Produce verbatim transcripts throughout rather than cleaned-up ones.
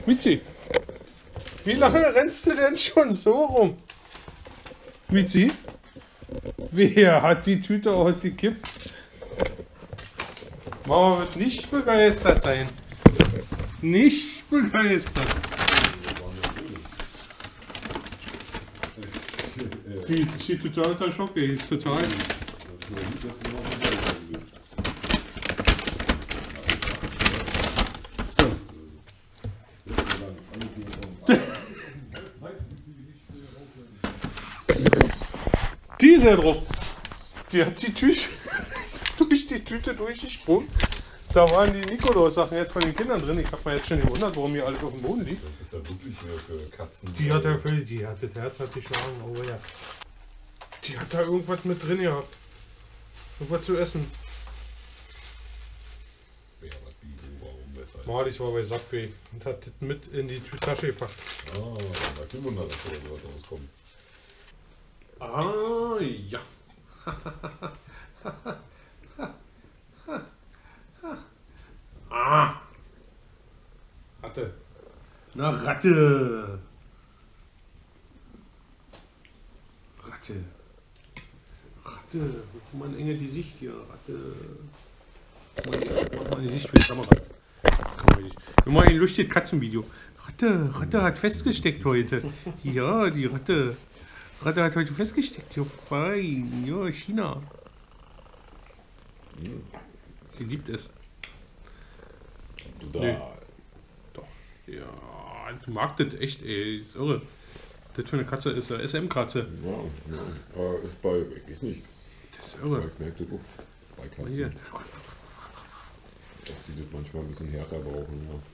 Mizi, wie lange rennst du denn schon so rum? Mizi, wer hat die Tüte ausgekippt? Mama wird nicht begeistert sein. Nicht begeistert. Die steht total unter Schock, ey. Ist total. So. Die ist ja drauf. Die hat die Tüte durch die Tüte durchgesprungen. Da waren die Nikolaus-Sachen jetzt von den Kindern drin. Ich habe mir jetzt schon gewundert, warum hier alles auf dem Boden liegt. Das ist ja wirklich mehr für Katzen. Die hat er völlig, die hat das Herz hat geschlagen, oh ja. Die hat da irgendwas mit drin gehabt. Irgendwas zu essen. Ja, was Bigo, warum besser? Marlies war bei Subway und hat das mit in die Tasche gepackt. Ah, da kein Wunder, dass da sowas rauskommt. Ah, ja. Ah. Ratte. Na, Ratte. Ratte. Ratte. Guck mal ein enge Gesicht hier. Ratte. Guck mal, mach mal ein Gesicht für die Kamera. Kann nicht. Wir machen ein lustiges Katzenvideo. Ratte. Ratte hat festgesteckt heute. Ja, die Ratte. Ratte hat heute festgesteckt. Ja, fein. Ja, China. Sie liebt es. Total. Nee. Doch. Ja, ich mag das echt, ey. Das ist irre. Das für eine Katze ist eine S M-Katze. Ja, ja. Aber ist bei, ich weiß nicht. Das ist irre. Ich merke das auch bei Katzen. Hier. Dass die das manchmal ein bisschen härter brauchen. Ja.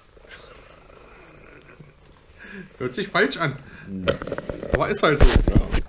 Hört sich falsch an. Aber ist halt so. Ja.